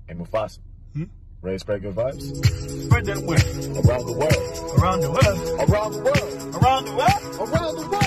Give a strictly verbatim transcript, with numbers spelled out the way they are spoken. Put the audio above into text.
Hey, Mufasa. Hmm? Ready to spread good vibes? Spread that where? Around the world. Around the world. Around the world. Around the world. Around the world.